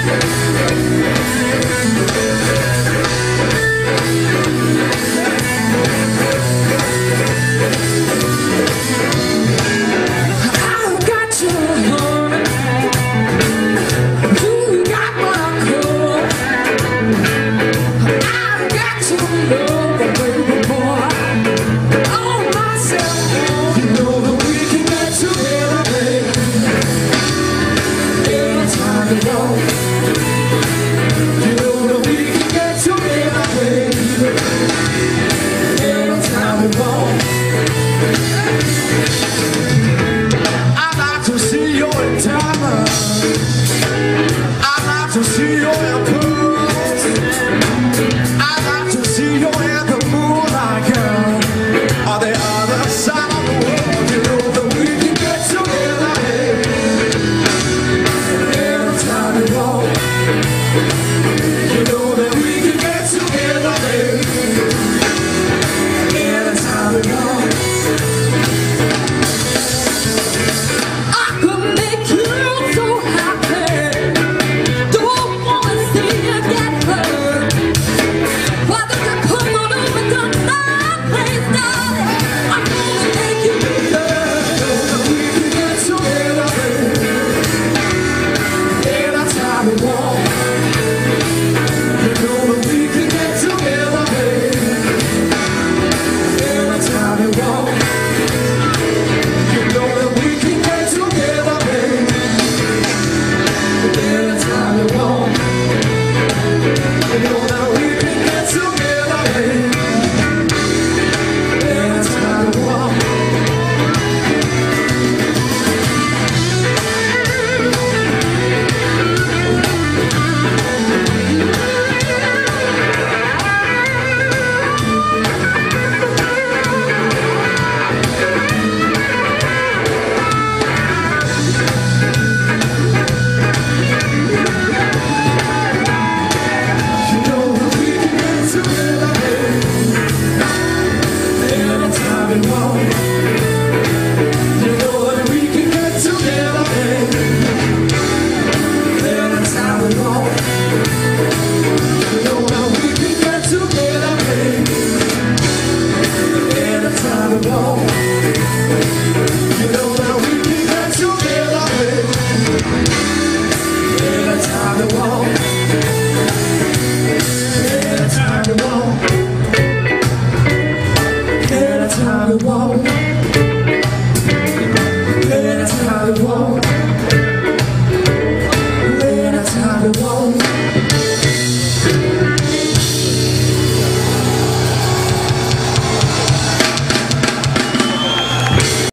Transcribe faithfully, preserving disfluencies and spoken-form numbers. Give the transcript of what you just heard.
To see your impulse, I like to see you in the moonlight, girl. On the other side of the world, you know that we can get together. Every time we walk, you know that we can get together. Every time we walk, I could make you so happy. Time to go.